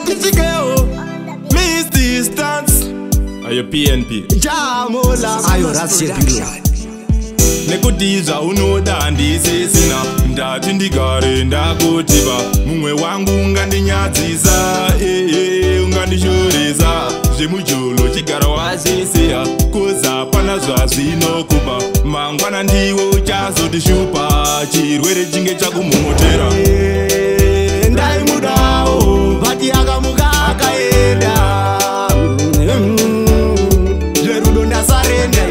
tichikeo miss distance ayo PNP jamola ayo rasepilo nekutiza unoda ndisisina ndati ndigare ndakutiba mumwe wangu ungandinyadzisa ungandishoresa zvemujolo chigara wazisiya kuza pana zvazvinokupa mangwana ndiwe uchazotishupa chirwere chinge chakumomotera ndaimudawo bati akamuka akaenda zverudo ndasarenda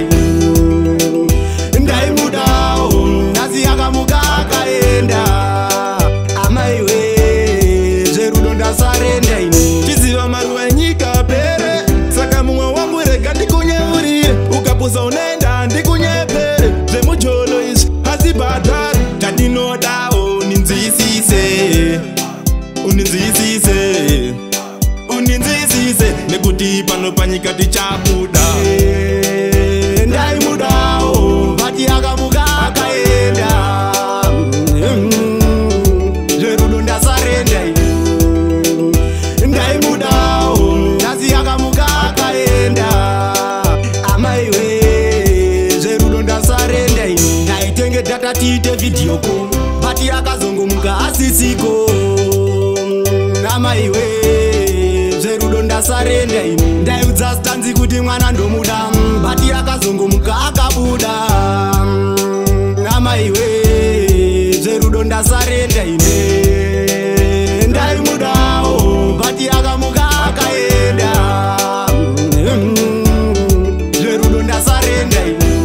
ndaimudawo nhasi akamuka akaenda amaiwe zverudo ndasarenda chiziva maruva enyika pere saka mumwe wangu rega ndikunyeurire ukapusa unaenda ndikunyepere zvemujolo izvi hazibhadhari chandinodawo uninzwisise uninzwisise nekuti pano panyika tichabuda ndaimudawo bati akamuka akaenda zverudo ndasarenda ndaimudawo nhasi akamuka akaenda amaiwe zverudo ndasarenda ndaitenge data tiite video ko bati akazongomuka asisiko amaiwe zverudo ndasarenda ndaiudza stanzi kuti mwana ndomuda bati akazongomuka akabuda amaiwe zverudo ndasarenda ndaimudawo bati akamuka akaenda zverudo ndasarenda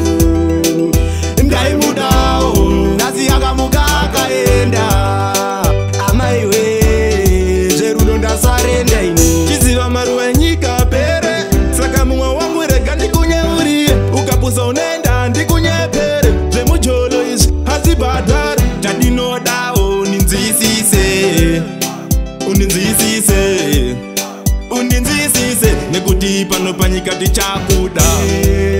ndaimudawo nhasi akamuka akaenda amaiwe zverudo ndasarenda chiziva maruva enyika pere saka mumwe wangu rega ndikunyeurire ukapusa unaenda ndikunyepere zvemujolo izvi hazibhadhari chandinodawo uninzwisise nekuti pano panyika tichakuda